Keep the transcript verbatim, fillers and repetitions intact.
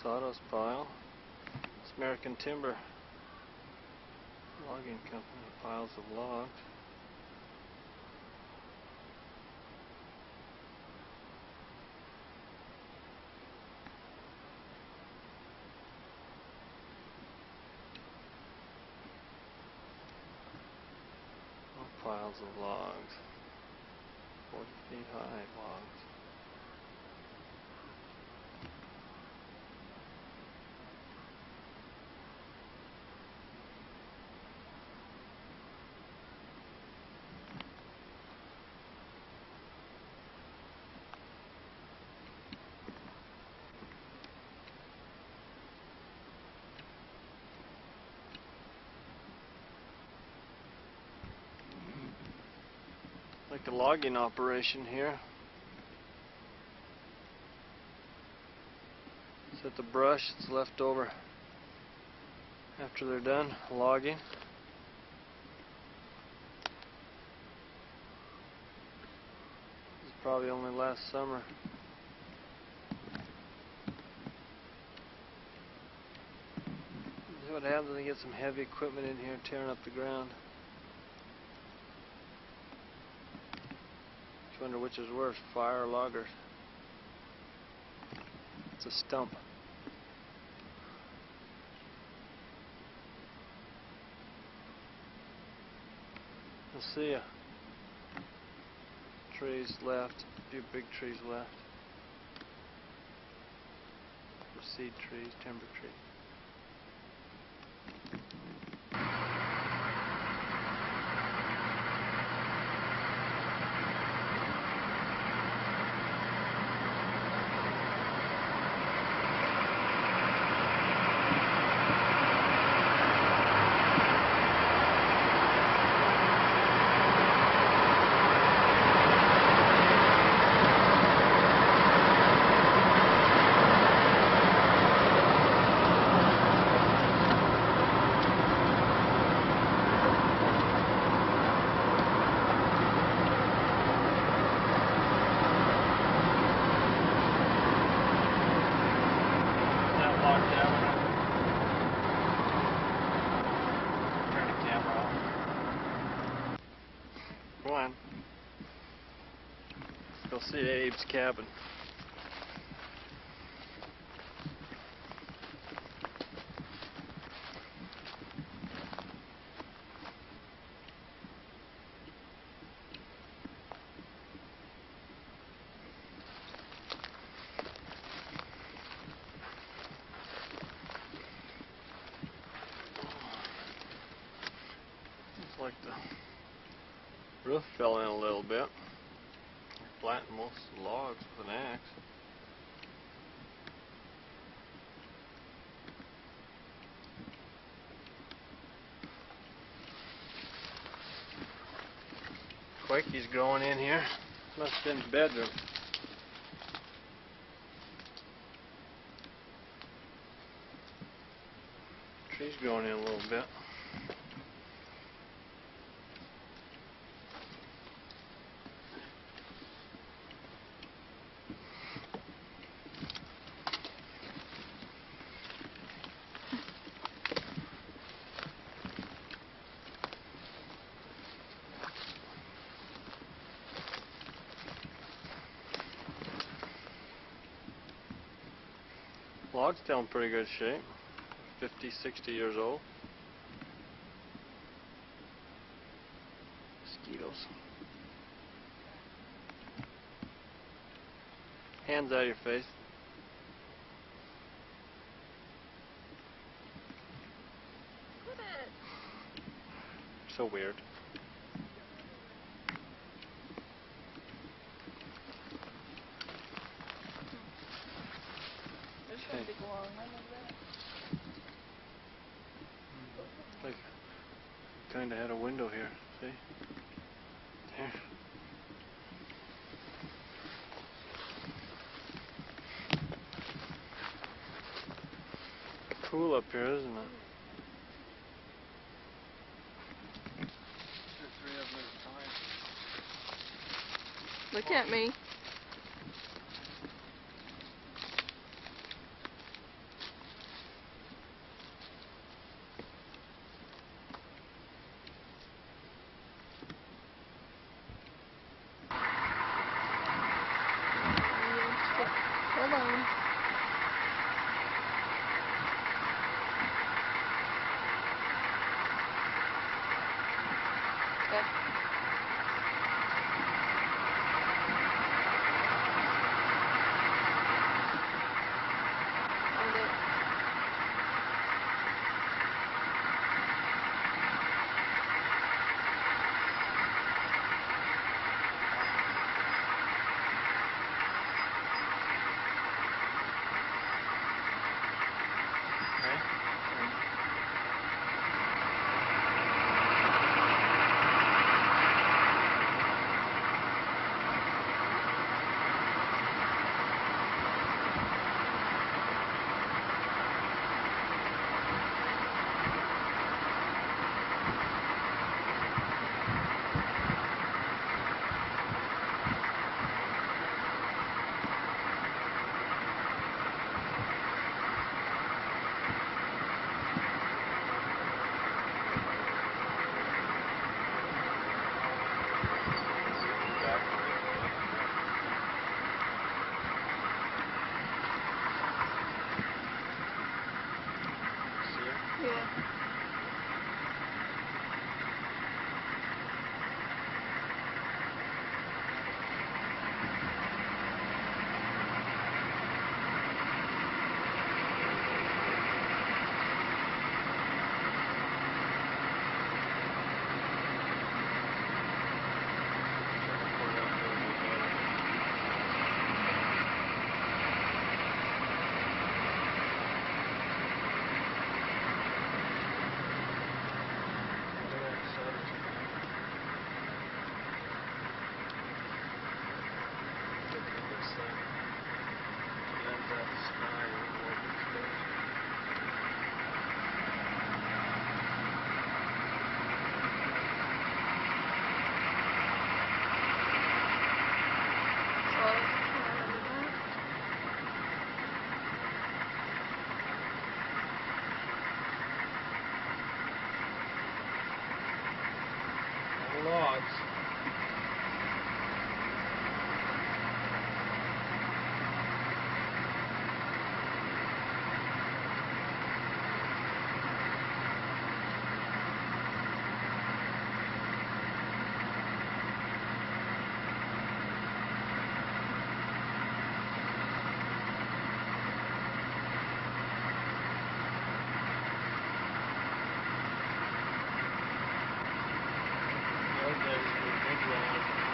sawdust pile. It's American Timber Logging Company, piles of logs. More piles of logs, forty feet high logs. Like a logging operation here. Set the brush that's left over after they're done logging. This is probably only last summer. See what happens when they get some heavy equipment in here tearing up the ground. I wonder which is worse, fire or loggers. It's a stump. We'll see ya. Trees left, a few big trees left. For seed trees, timber trees. Come on. Let's go see Abe's cabin. Looks like the roof fell in a little bit. Flattened most of the logs with an axe. Quakey's going in here. Must have been the bedroom. Tree's going in a little bit. Log's still in pretty good shape. fifty, sixty years old. Mosquitoes. Hands out of your face. So weird. There's a big long one over there. Like, kind of had a window here. See? There. Cool up here, isn't it? Look at me. log.